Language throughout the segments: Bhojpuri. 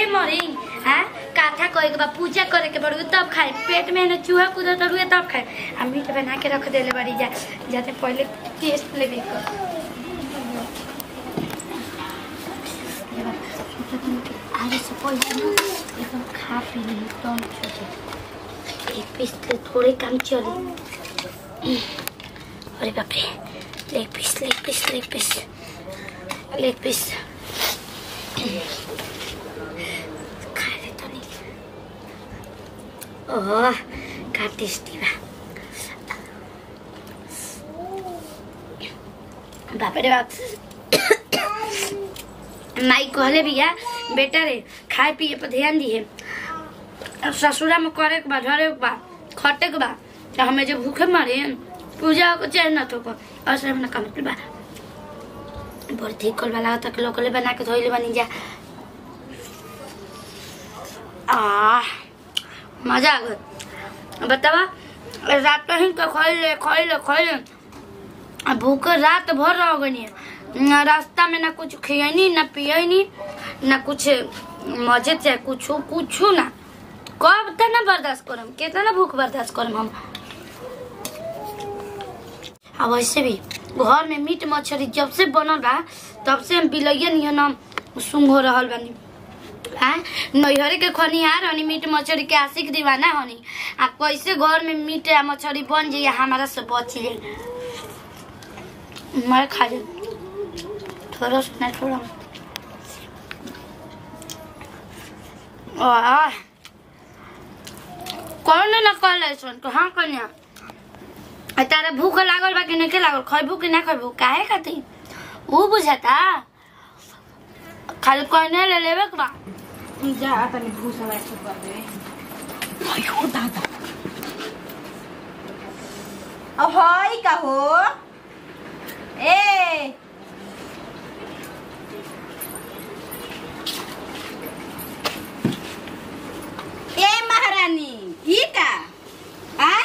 भूखे मरी हां काथा कोई के पूजा करे के पड़ू तब खाए पेट में न चूहा कूदत रुए तब खाए आ मीट बना के रख देले बड़ी जाते पहले टेस्ट लेबे कर आगे से पहले एकदम खा पी ले एकदम छोटे एक पीस थोड़े काम चले अरे बाप रे लेग पीस खा ले तो नहीं ओह का टेस्टी बा बाप रे बाप माई कहले बिया बेटा रे खाए पिए पर ध्यान दिए ससुरा में करे के बा धरे के बा खटे के बा हमें जब भूखे मरे पूजा को चाहे न तो असर में काम के बा बड़ ठीक कर वाला तक लोकले बना के धोइले बनी जा मजा आ गया बतावा रात ही तो खोले भूख रात भर रह गई रास्ता में ना कुछ खियनी ना पियनी ना कुछ मजे चाहे कुछ ना कब तक ना बर्दाश्त करम कितना भूख बर्दाश्त करम हम अब वैसे भी घर में मीट मछली जब से बनल बा तब से हम बिलैया नहीं नाम सुंग हो रहल बानी नैहरे के खनिहार हनी मीट मछली के आशिक दीवाना हनी आ कैसे घर में मीट या मछली बन जाइए हमारा से बच जाए मैं खा ले थोड़ा सुना थोड़ा कौन ना कल ऐसन तो हाँ कन्या तारा भूख लागल बा कि नहीं लागल खैबू कि ना खैबू काहे खाती वो बुझाता खाली कहने ले लेवे के बा जा तनी भूसा वैसे कर दे अयो दादा अब हाय का हो ए महारानी ई का आ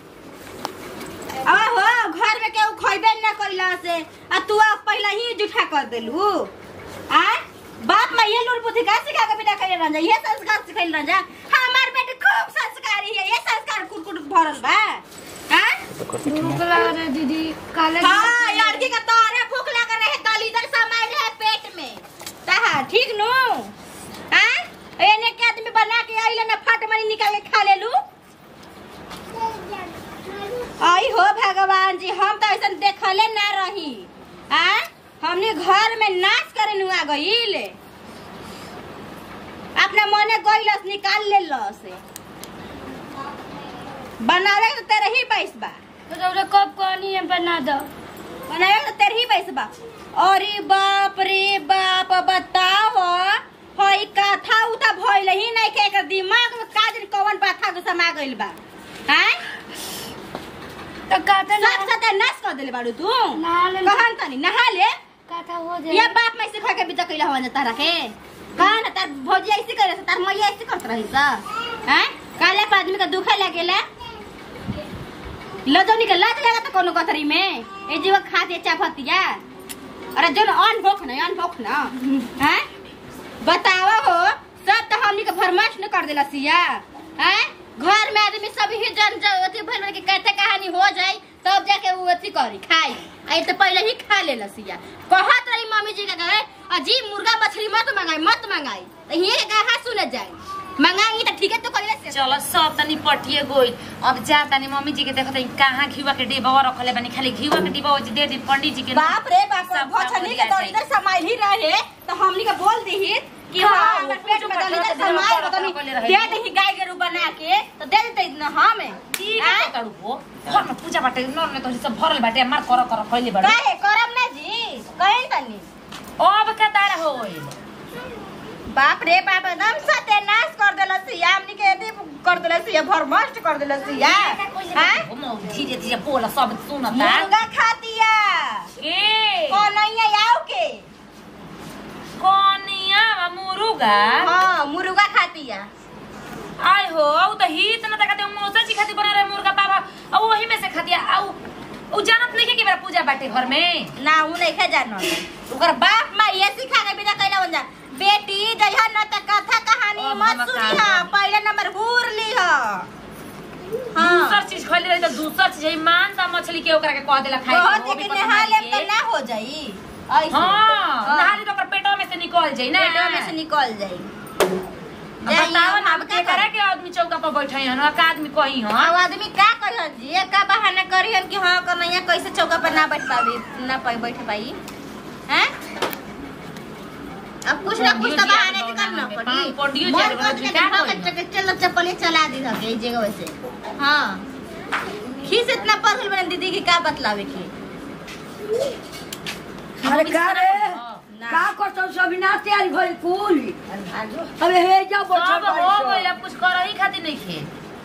अब हो घर में केहू खइबे ना कइला से आ तू पहले ही जुठा कर देलू आ बाप में ये लूर बुद्धि का सिखा के बिना कइले रह जा ये संस्कार सिखैल रह जा हमार बेटी खूब संस्कारी है ये संस्कार कुट भरल बा हां भूख लग रहा दीदी काले हां लड़की का तोरे भूख लग रहे तली इधर समय है पेट में ता ठीक नो हां एने के आदमी बना के आइले ना फट मनी निकाल के खा लेलू आई हो भगवान जी हम तो ऐसा देखले ना रही आ हमने घर में नाच करे नुआ गइल अपना मने गइलस निकाल ले लस बनावे तो तेरे ही पैस बा तो रे कब कहनी है बना दो बनावे तो तेरे ही पैस बा अरे बाप रे बाप बताओ होई कथा उता भइल ही नहीं के एकर दिमाग में काजर कवन बाथा के समा गइल बा हैं तो काता सब सत्यानाश कर देले बाड़ू तू कहन तनी नहा ले काता हो जाए ये बाप में सिखा के बिता कइला हो तारा के कहन तार भौजी ऐसे करे तार मैया ऐसे करत रही सा हैं काले पर आदमी का दुखे लागेला लजनी के लाज लगा त कोनो कथरी में ए जीव खाते चाफतिया अरे जन अन भोख ना हैं बतावा हो सब तो हमनी के फरमाइश न कर देला सिया हैं घर में आदमी सब ही जन अथी भइल के कहते कहानी हो जाए तब जाके वो अथी करी खाई आई तो पहले ही खा ले लसिया कहत रही मम्मी जी का गए अजी मुर्गा मछली मत मंगाई तो ये कहा सुन जाए मंगाई तो ठीक है तो कइले से चलो सब तनी पटिए गोइल अब जा तनी मम्मी जी के देखत कहां घीवा के डिब्बा रखले बनी खाली घीवा के डिब्बा दे दी पंडित जी के बाप रे बाप भछनी के तो इधर समाइल ही रहे तो हमनी के बोल दी कि हां हमर पेट में दली के समाइल बतानी दे दही गाय के रूप बना के तो दे देते न हमें ठीक है करू हो घर में पूजा बाटे नर में तो सब भरल बाटे मार कर खइले बाटे काहे करब ना जी कहीं तनी अब कतार होइल बाप रे बाप एकदम सत्यानाश कर देला सिया हमनी के एते कर देला सिया भरमस्ट कर देला सिया हां हम धीरे धीरे बोला सब सुनता मुर्गा खातिया के कोनैया आओ के कोनिया मुर्गा हां मुर्गा खातिया आय हो तो ही इतना तक कहते मौसा जी खाती बना रहे मुर्गा बाबा अब वही में से खातिया आउ उ जानत नहीं कि मेरा पूजा बाटे घर में ना उ नहीं खा जानो ओकर बाप मां ये सिखा के बिना कइला बन जा बेटी जइहा न त कथा सुनी हां पहले नंबर हुर ली हां दूसर चीज खइले रही तो दूसर चीज है मांसा मछली के ओकरा के कह देला खाए बहुत के नहा ले तो ना हो जाई ऐसे हां नहा ले तो ओकर पेटवा में से निकल जाई ना पेटवा में से निकल जाई बताओ ना अब के करे के आदमी चौका पर बैठे हैं ना का आदमी कही हां अब आदमी का कहन जी का बहाना करियन कि हां कन्हैया कैसे चौका पर ना बैठ पावी ना बैठ पाई हैं अब कुछ ना कुछ तो बहाने से करना पड़ी पंडियो मन चल के चल चप्पल चला दी था इस जगह से हां खीस इतना पढ़ल बन दीदी की का बतलावे की अरे का रे का करतो सब विनाश तैयारी भइल कुल अबे हे जा सब बैठल हो गइल अब कुछ करही खातिर नहीं खे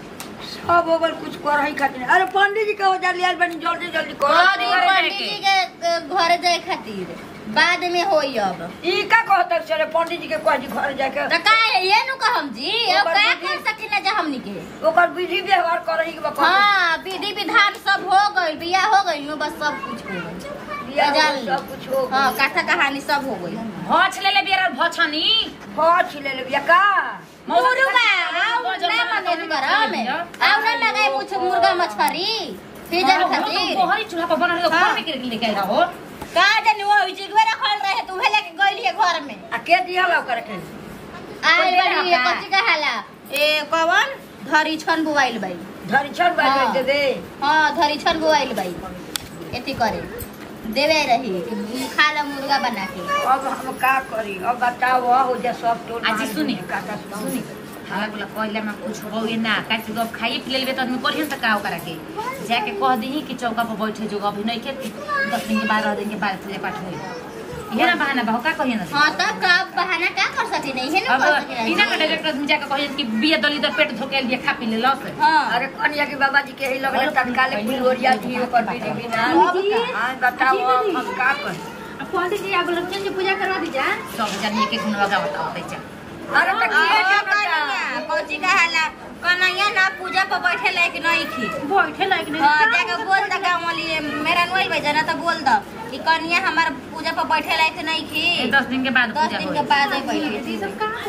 सब ओवर कुछ करही खातिर अरे पंडित जी के हो जा लियाल बनी जल्दी जल्दी कर पंडित जी के घर जाए खातिर बाद में होई अब ई का कहत चले पंडित जी के कह जी घर जाके त का ये नु कहम जी अब का कर सकिन जा हमनी के ओकर विधि व्यवहार करही के बका हां विधि विधान सब हो गइल बियाह हो गइल नु बस सब कुछ हो गइल जान सब कुछ हो हां कथा कहानी सब हो गइल भछ ले बियर भछनी भछ ले बिया का मुर्गा आउ ना मने घर में आउ ना लगाए मुर्गा मछरी फिजर खातिर कोहरी चूल्हा पर बना ले घर में के लेके आइला हो का जानी वो चिगवे रखल रहे तू हेले के गइल है घर में आ के दिहला ओकर के आइल बड़ी कथि कहाला ए कवन धरी छन बुआइल बाई धरी छन बाई दे दे हां धरी छन बुआइल बाई एती करे देवे रही खाला मुर्गा बना के अब हम का करी अब बताओ हो जा सब टोल आज सुनी काका सुनी हाला बोला कहले मैं कुछ होबे ना काट गप खाई पी लेबे त आदमी करियन त का ओकरा के जाके कह दही कि चौका पर बैठे जो अभी नहीं के 10 दिन के बाद रह दिन के बाद पूजा पाठ होई ये ना बहाना बहु का कहियन हां तब का बहाना का कर सकी नहीं है ना अब कर सकी बिना का डायरेक्ट आदमी जाके कहियन कि बिया दली तो पेट धोके लिए खा पी ले लस हां अरे कन्या के बाबा जी के ही लगले तत्काल फुलवरिया थी ओकर विधि विधान हां बताओ हम का करी अब पंडित जी आगो लक्ष्मण जी पूजा करवा दी जा सब जानिए के गुण लगा बताओ तै अरे त किए के बता कोची कहाला कन्हैया ना पूजा पर बैठे लायक नहीं थी बैठे लायक हां जाके बोल द गांव वाली मेरा नोई भाई जाना त बोल द ई कन्हैया हमार पूजा पर बैठे लायक नहीं थी 10 दिन के बाद 10 पूजा दिन होई के बाद ही बैठी थी सब का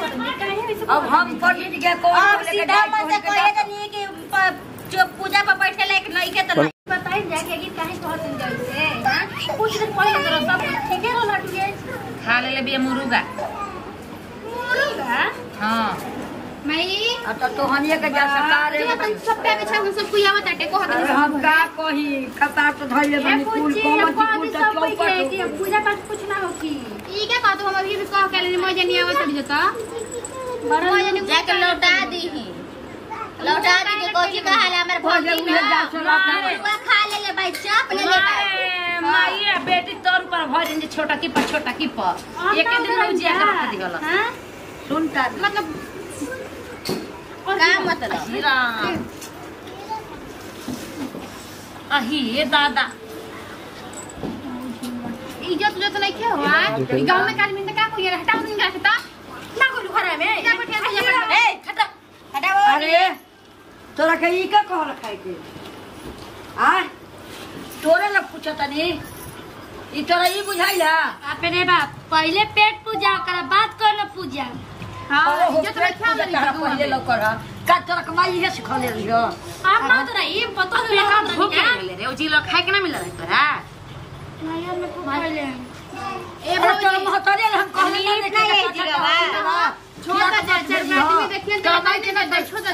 अब हम पंडित जी के कौन अब लेके सीधा मन से कहे त नहीं कि जो पूजा पर बैठे लायक नहीं के त नहीं बताई जाके कि काहे कहत जैसे हां कुछ दिन पहले तो सब ठीक है रोला टुगे खा ले बिया मुर्गा मुर्गा हां मई अब तो हनिए के जा सरकार है सब पे बिछा सब कुया बताटे कहत अरे हम का कही कपार तो धइले बनी कुल कोमत कुल त चौपट पूजा पाठ कुछ ना होखी ई के कहत हम अभी भी कह के ले मजे नहीं आवत जता बरन जाके लौटा दीही लौटा दी के कोची कहाला हमर भौजी ना खा ले भाई चाप ले ले माई बेटी तोर ऊपर भजन जे छोटा की पर एक दिन में जिया के रख दिगल हां सुनता मतलब का मतलब राम अही ये दादा इज्जत जो तो नहीं के हुआ गांव में काल में का कोई हटाओ दिन का ना कोई घर में क्या बैठे ए हटाओ अरे तोरा के ई का कह रखाई के आ तोरे ल पूछता नी ई तोरा ई बुझाइला अपने बाप पहले पेट पूजा कर बाद करना पूजा हां इज्जत रखा पहले लो कर का तोरा कमाई है सिखले रहियो आप ना तो रही पता नहीं लगा भूखे ले रे ओ जी लो खाए के ना मिल रहा तोरा नया में खूब पहले ए तोरा महतरे हम कहले ना इतना ये जीवा छोटा चाचा आदमी देखिए तो बात ना छोटा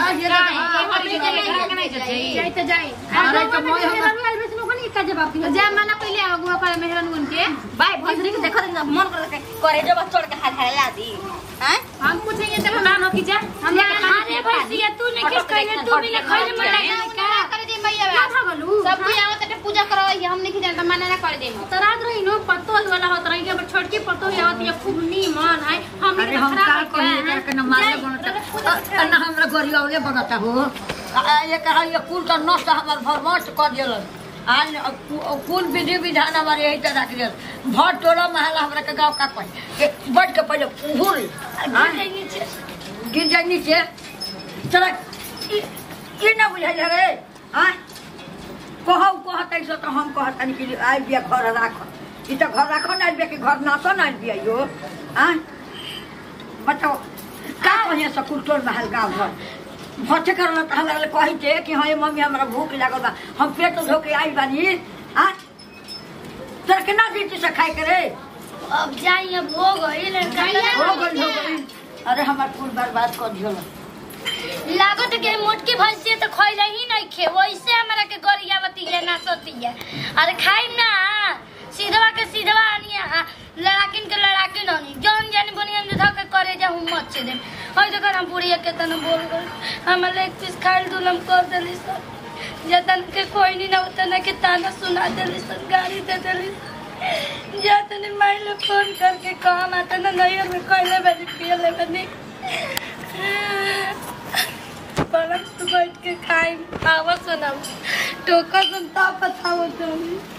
जाई तो जाई अरे तो मोय हम का जवाब दियो जा माना पहले आगुआ पर मेहरन गुन के भाई भजरी के देखो मन करे जब चढ़ के हाथ ला दी हैं हम पूछेंगे तो ना नो की जा हम अरे भैया तू ने किस कहले तू भी खइले मना का कर दे भैया ना भगलू सब कोई आवत है पूजा करवाई हम नहीं जानता मना ना कर दे तो रात रही नो पत्तो वाला होत रही के छोटकी पत्तो आवत है खूब नीमन है हम अरे हम का कहिए के न मारे बनता ना हमरा गरियावले बनता हो ये कहा ये कुल तो नष्ट हमर भरमष्ट कर देल आन कुल विधि विधान हमारे यही तरह रख दिया भर टोला महल हमरा के गांव का पै बढ़ के पहले हुल गिर जाए नीचे चला ये ना बुझाई रे हां कहौ कहतै सो तो हम कहतनी कि आइ बिया घर राख ई तो घर राखो ना बिया के घर ना तो ना बिया यो हां बताओ का कहिए सकुल टोल महल गाँव घर भट्टे करल त हमरा ले कहि थे कि हाँ मम्मी हमरा भूख लागल बा हम पेट धो के आई बानी आ तोरा केना देती से खाए करे अब जाई अब हो गइल हो गई अरे हमार फूल बर्बाद कर दियो लागत के मोटकी भैंसी तो खइले ही नहीं खे वैसे हमरा के गरियावती है ना सोती है अरे खाई ना सीधवा के सीधवा आनिया लड़ाकिन के लड़ाकिन होनी जौन जानी बनियन धो के करे जा हम मत से दे होय तो हम बुढ़िया के तन बोल गल हम एक पीस खाइल दुलम कर देली सब जतन के कोई नहीं ना उतना के ताना सुना देली सब गाड़ी दे देली जतन माइले फोन करके काम आता ना नैयर में कहले बनी पियले बनी पलक तो बैठ के खाई आवाज सुनाओ टोका सुनता बताओ तुम